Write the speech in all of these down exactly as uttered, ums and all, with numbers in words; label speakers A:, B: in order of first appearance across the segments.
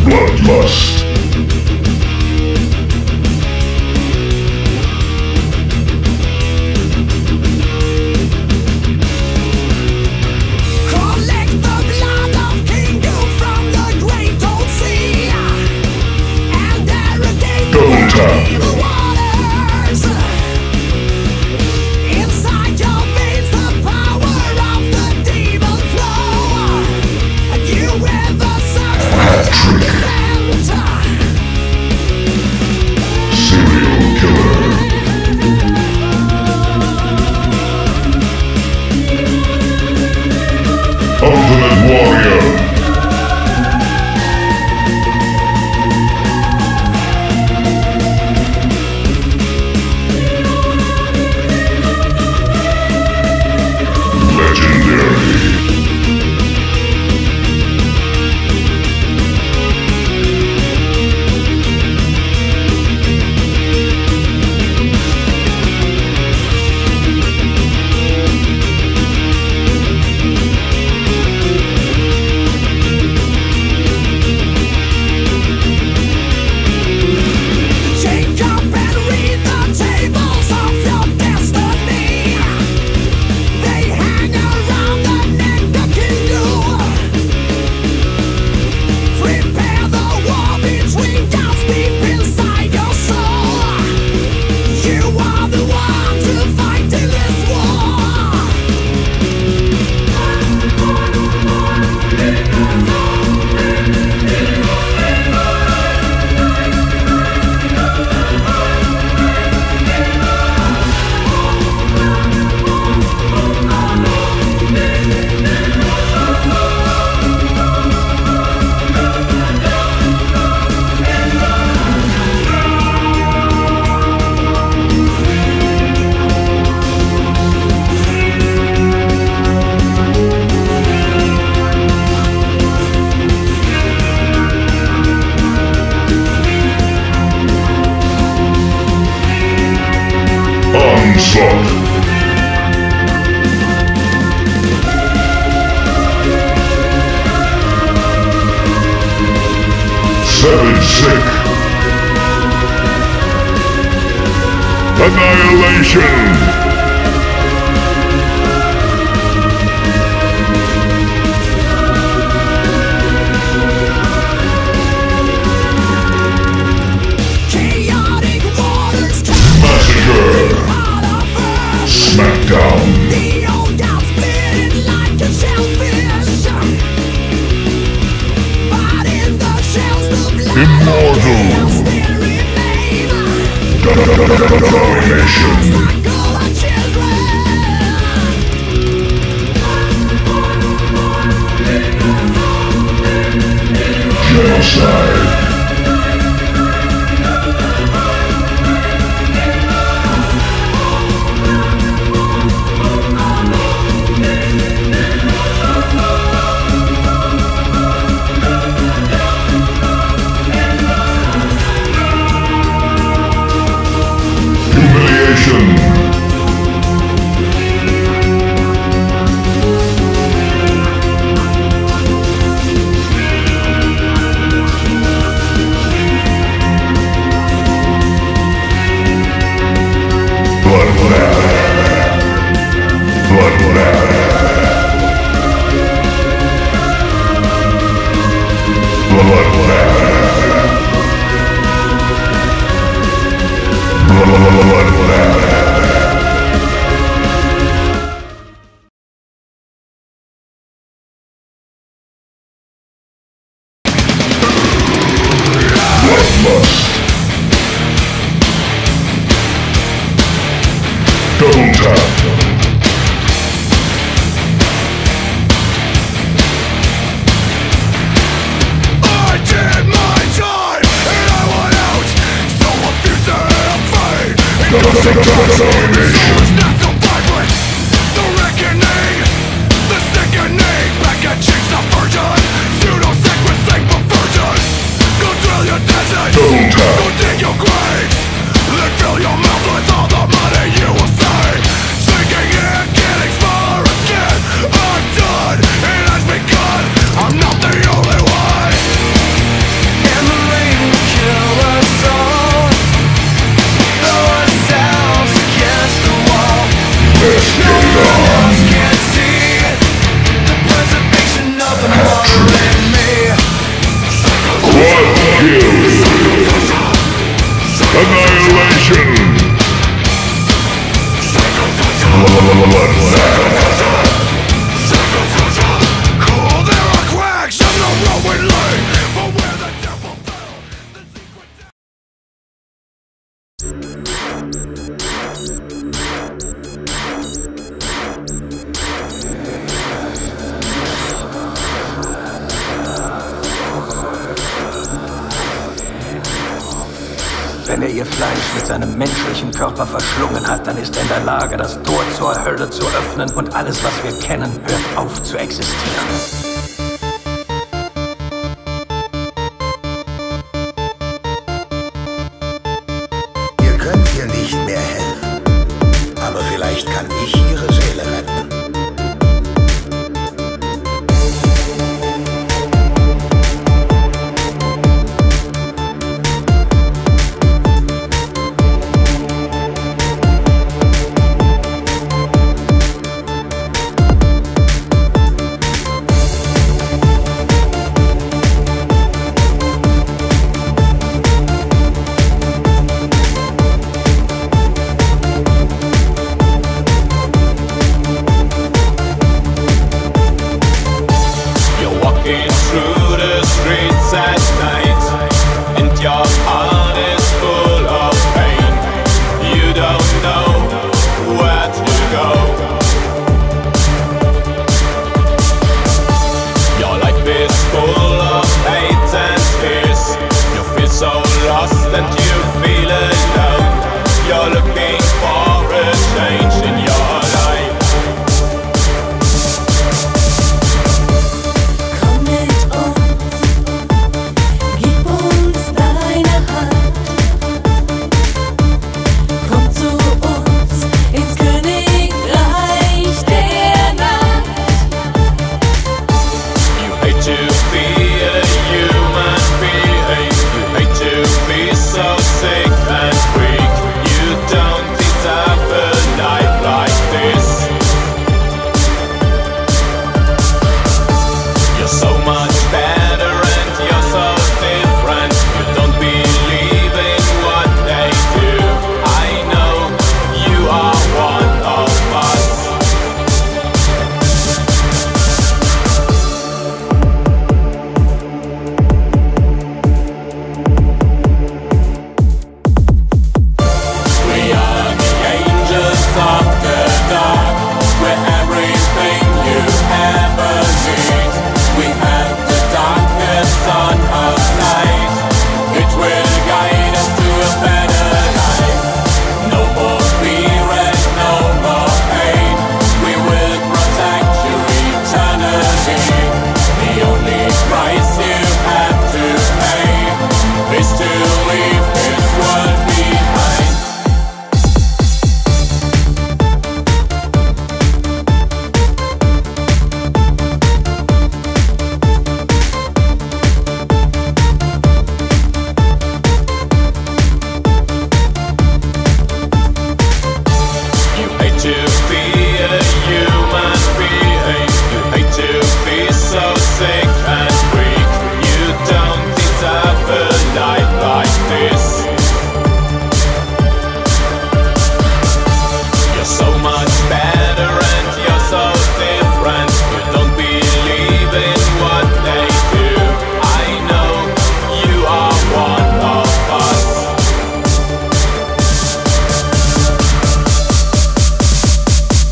A: Bloodlust. Double tap. Ultimate Warrior. Legendary. Onslaught. Seven sick. Annihilation. Smackdown. The old dog spitting like a shellfish. But in the shells the blood immortal. Still remain. Domination. Genocide. Double tap. I did my time and I went out, so abusive and afraid. Domination. Not so vibrant. The reckoning, the sickening. Back at cheeks of virgin. Pseudo-sick with sick perversion. Go drill your deserts. Go dig your graves. Then fill your mouth with all the money you will save. Sinking in, getting smaller again. I'm done, it has begun. I'm not the only one.
B: wenn er ihr Fleisch mit seinem menschlichen Körper verschlungen hat, dann ist er in der Lage, das Tor zur Hölle zu öffnen und alles, was wir kennen, hört auf zu existieren.
C: Ihr könnt ihr nicht mehr helfen, aber vielleicht kann ich ihre Seele retten.
D: Through the streets at night, and your heart is full of pain. You don't know where to go. Your life is full of hate and tears. You feel so lost and you feel alone. You're looking for a change in your life.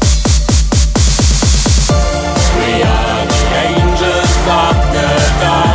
D: Dark.